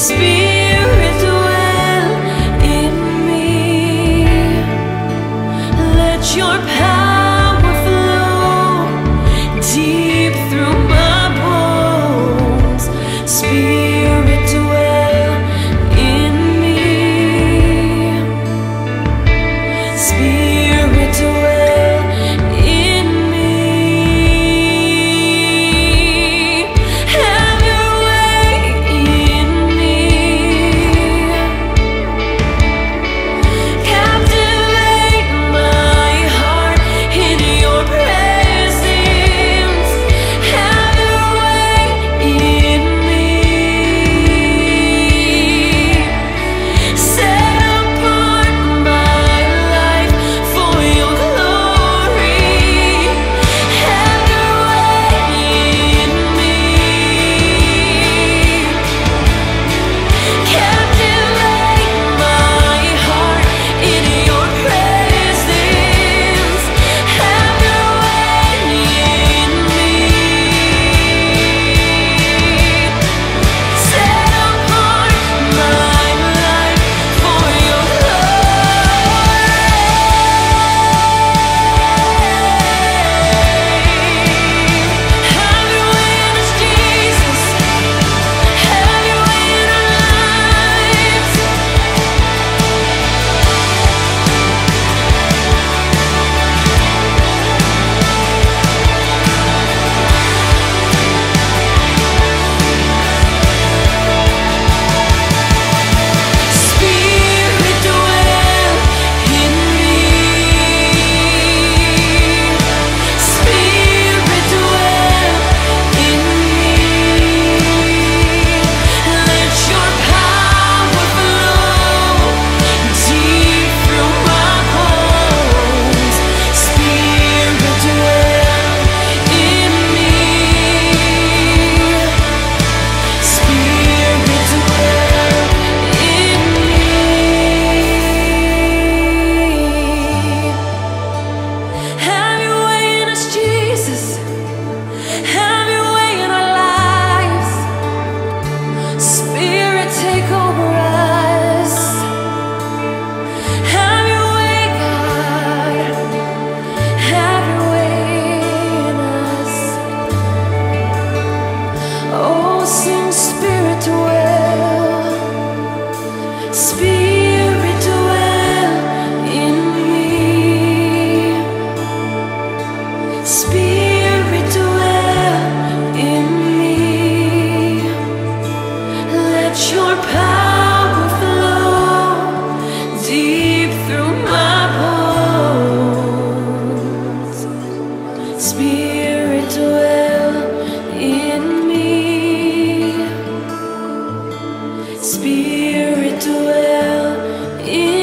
Spirit dwell in me. Let your power flow deep through my bones. Spirit dwell in me. Spirit dwell in me. Have your way in me. Captivate my heart in your presence. Have your way in me. Set apart my life for your glory. Have your way in me. Captivate my heart in your presence. Have your way in me. Set apart my life for your glory. Have your way in us, Jesus. Have your way in our lives. Spirit dwell in me. Spirit dwell in me. Let your power flow deep through my bones. Spirit dwell in me. Spirit dwell in me. Have your way in us, Jesus. Have your way in our lives. Spirit, take over us. Have your way, God. Have your way in us. Oh, sing Spirit dwell. Spirit dwell in me. Spirit dwell in me. Let your power flow deep through my bones. Spirit dwell in me. Spirit dwell in